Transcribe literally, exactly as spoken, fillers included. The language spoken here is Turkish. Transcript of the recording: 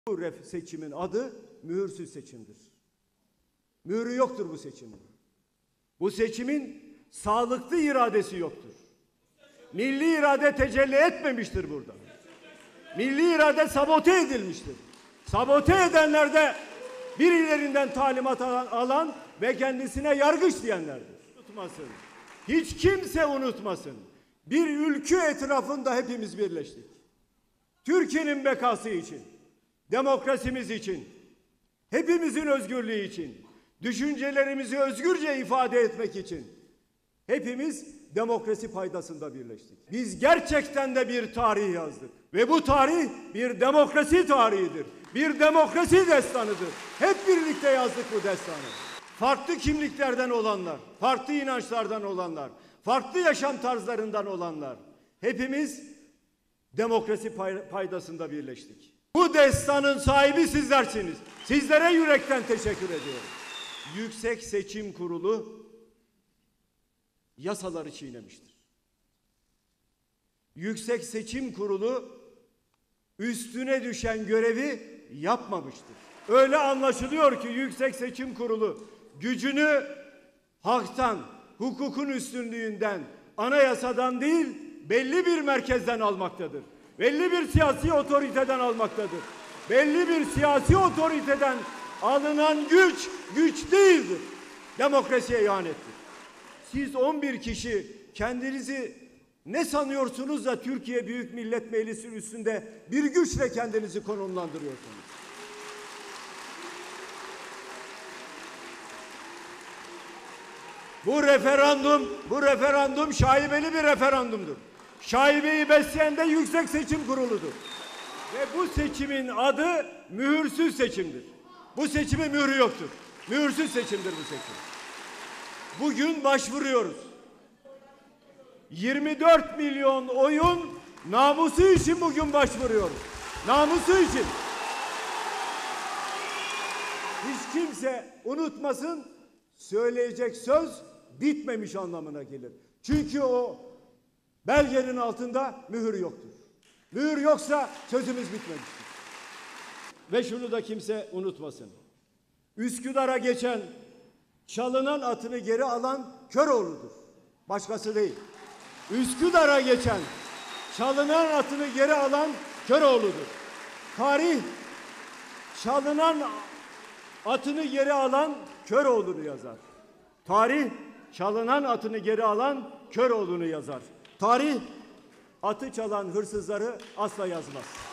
Bu seçimin adı mühürsüz seçimdir. Mühürü yoktur bu seçimin. Bu seçimin sağlıklı iradesi yoktur. Milli irade tecelli etmemiştir burada. Milli irade sabote edilmiştir. Sabote edenler de birilerinden talimat alan, alan ve kendisine yargıç diyenlerdir. Unutmasın. Hiç kimse unutmasın. Bir ülke etrafında hepimiz birleştik. Türkiye'nin bekası için, demokrasimiz için, hepimizin özgürlüğü için, düşüncelerimizi özgürce ifade etmek için hepimiz demokrasi paydasında birleştik. Biz gerçekten de bir tarih yazdık. Ve bu tarih bir demokrasi tarihidir. Bir demokrasi destanıdır. Hep birlikte yazdık bu destanı. Farklı kimliklerden olanlar, farklı inançlardan olanlar, farklı yaşam tarzlarından olanlar hepimiz demokrasi paydasında birleştik. Bu destanın sahibi sizlersiniz. Sizlere yürekten teşekkür ediyorum. Yüksek Seçim Kurulu yasaları çiğnemiştir. Yüksek Seçim Kurulu üstüne düşen görevi yapmamıştır. Öyle anlaşılıyor ki Yüksek Seçim Kurulu gücünü haktan, hukukun üstünlüğünden, anayasadan değil, belli bir merkezden almaktadır. Belli bir siyasi otoriteden almaktadır. Belli bir siyasi otoriteden alınan güç, güç değildir. Demokrasiye ihanettir. Siz on bir kişi kendinizi ne sanıyorsunuz da Türkiye Büyük Millet Meclisi üstünde bir güçle kendinizi konumlandırıyorsunuz? Bu referandum, bu referandum şaibeli bir referandumdur. Şaibeyi besleyen de Yüksek Seçim Kurulu'dur. Ve bu seçimin adı mühürsüz seçimdir. Bu seçimin mührü yoktur. Mühürsüz seçimdir bu seçim. Bugün başvuruyoruz. yirmi dört milyon oyun namusu için bugün başvuruyoruz. Namusu için. Hiç kimse unutmasın, söyleyecek söz bitmemiş anlamına gelir. Çünkü o belgenin altında mühür yoktur. Mühür yoksa sözümüz bitmemiştir. Ve şunu da kimse unutmasın. Üsküdar'a geçen, çalınan atını geri alan Köroğlu'dur. Başkası değil. Üsküdar'a geçen, çalınan atını geri alan Köroğlu'dur. Tarih, çalınan atını geri alan Köroğlu'nu yazar. Tarih, çalınan atını geri alan Köroğlu'nu yazar. Tarih, atı çalan hırsızları asla yazmaz.